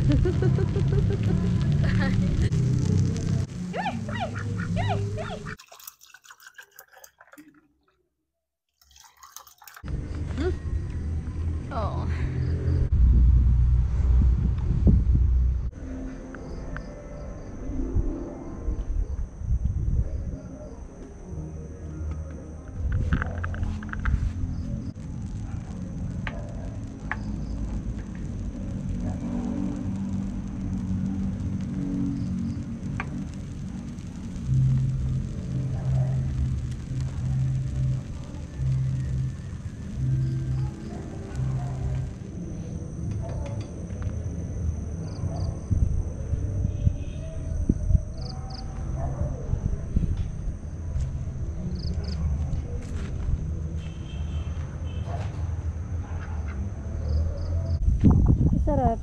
Oo. Sarap.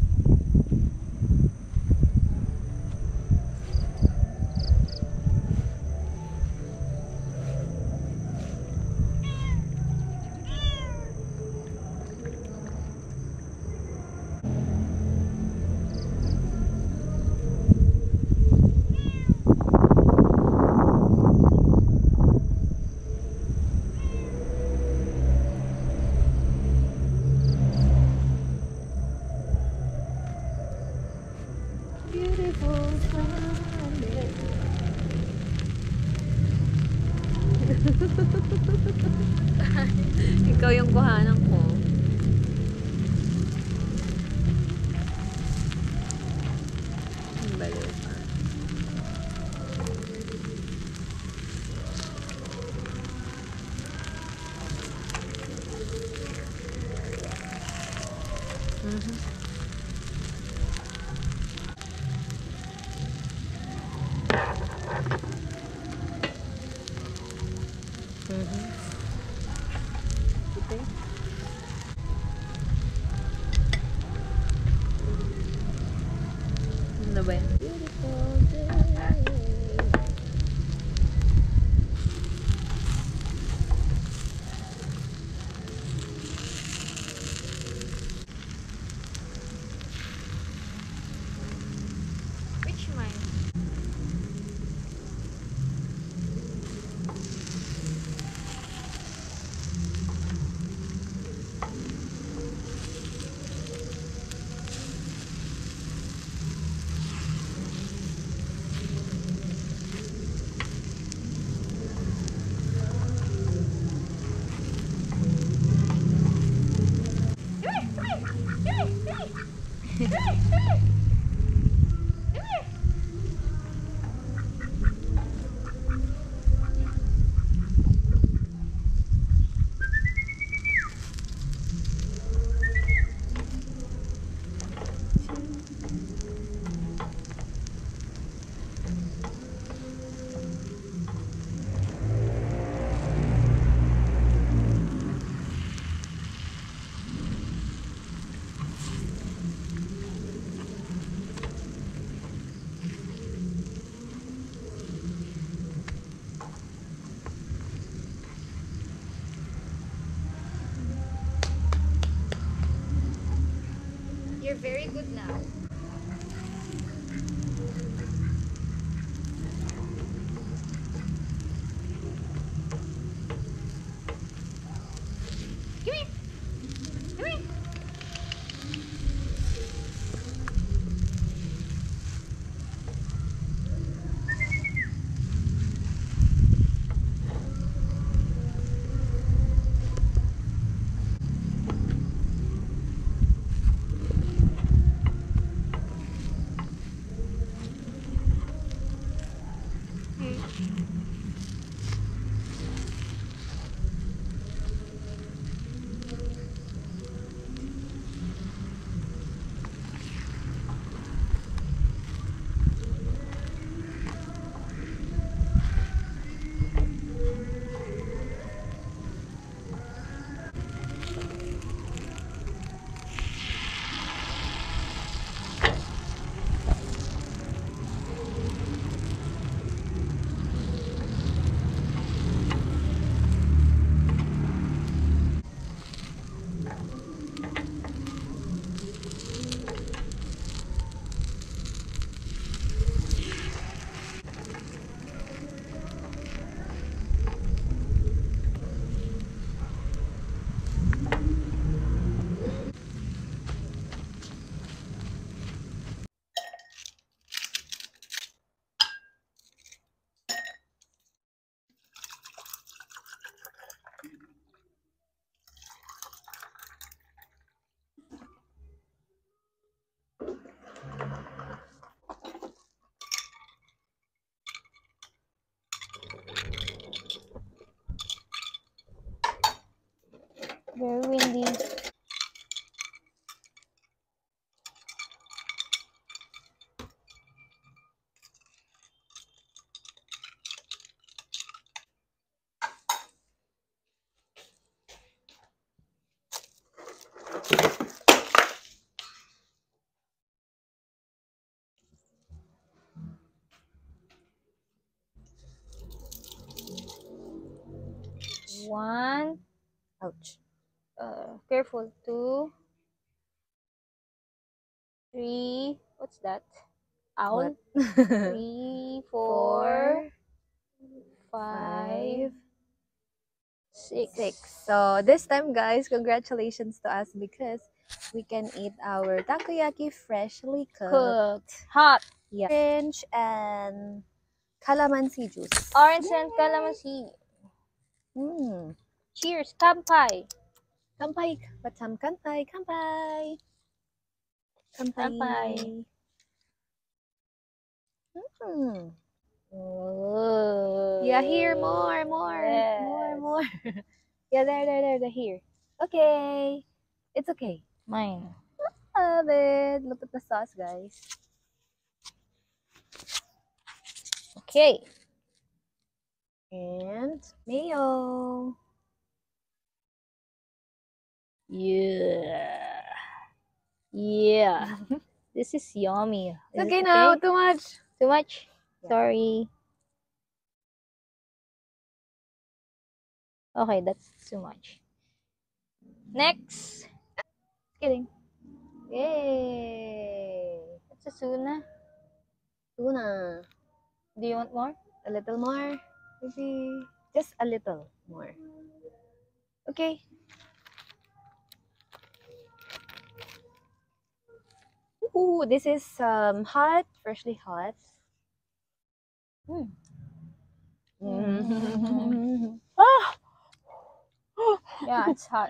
Beautiful Sunday. Ikaw yung kuhanan ko. Baliw ka. Ito. Ano ba yan? Beautiful day. Which mine? You're very good now. Come here. Come here. 1. Ouch. Careful. 2, 3. What's that? Owl. What? 3, 4, 5, 6. 6. So this time, guys, congratulations to us because we can eat our takoyaki freshly cooked. Hot. Yeah. Orange and calamansi juice. Orange and calamansi. Cheers. Kampai. Kampai. Batam kanpai. Kampai. Kampai. Oh. Yeah, here, more. Yes. More. Yeah, there, here. Okay. It's okay. Mine. Love it. Look at the sauce, guys. Okay. And mayo. Yeah. Yeah. This is yummy. It's Is okay it now. Too much. Too much? Yeah. Sorry. Okay, that's too much. Next. Kidding. Yay. It's a tuna. Tuna. Do you want more? A little more. Maybe just a little more. Okay. Ooh, this is hot, freshly hot. Ah! Yeah, it's hot.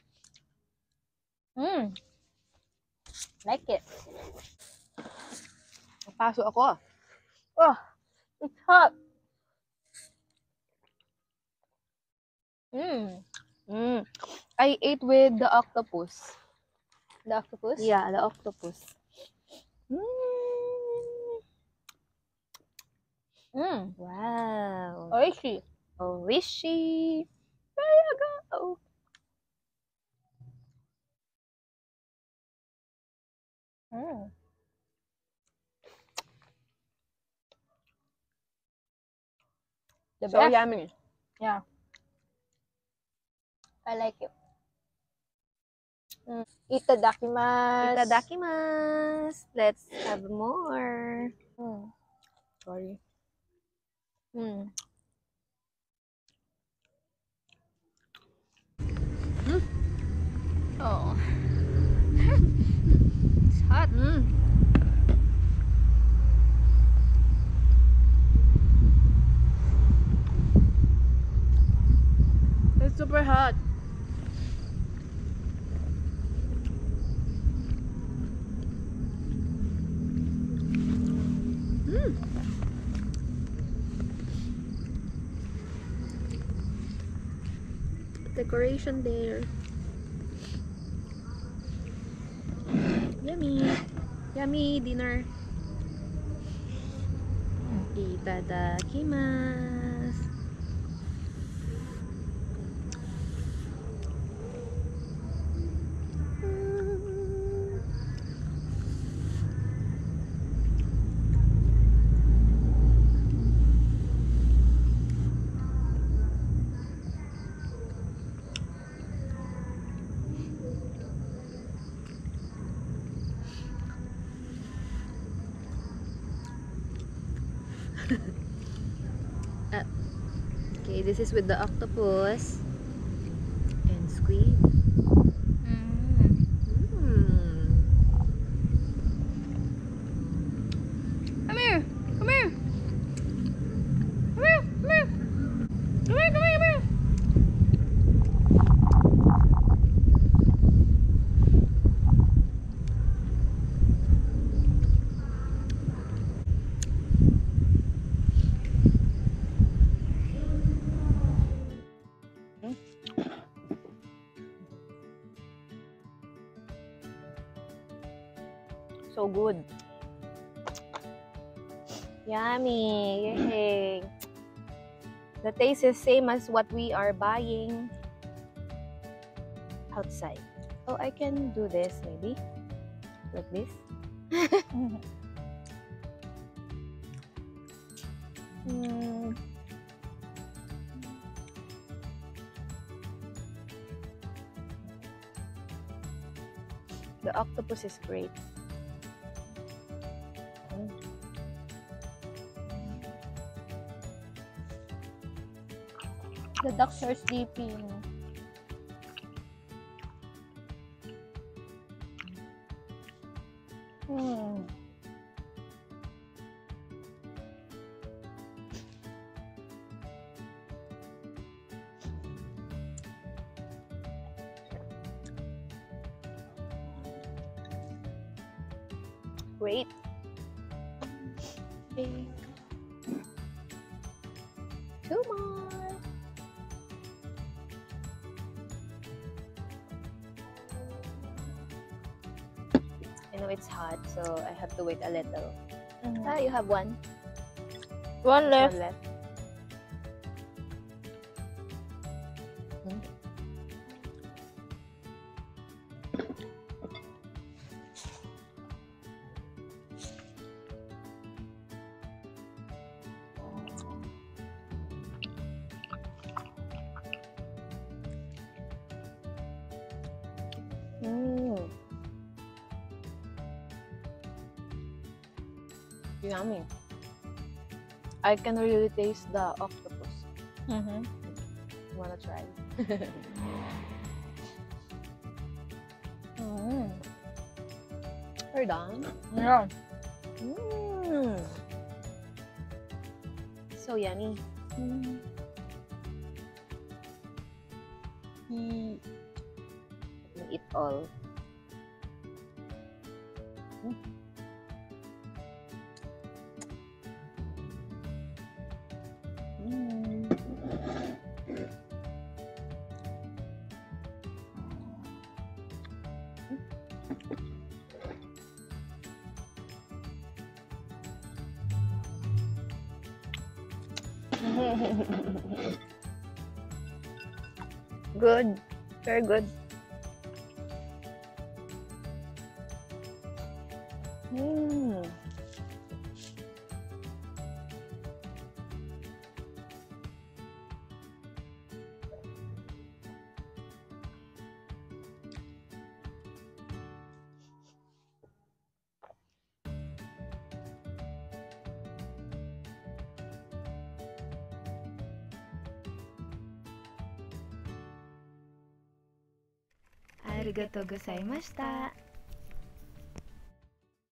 Like it. Paso ako. Oh, it's hot. I ate with the octopus. The octopus? Yeah, the octopus. Wow. Oishi. Oishi. There you go. The So best. yummy. Yeah. I like it. Itadakimasu. Itadakimasu. Let's have more. Sorry. Oh. It's hot. It's super hot. Decoration there. Yummy. Yummy dinner. Itadakimasu. Okay, this is with the octopus and squid. Come here. Come here. Come here. Come here. Come here. Come here. Come here. So good. Yummy. Yay. The taste is same as what we are buying outside. Oh, I can do this maybe. Like this. The octopus is great. The ducks are sleeping. Great. Okay. 2 more. I know it's hot, so I have to wait a little. Ah, you have one. One left. One left. Yummy. I can really taste the octopus. Wanna try? We're done. Yeah. So yummy. Eat all. Good. Very good. Arigatou gozaimashita.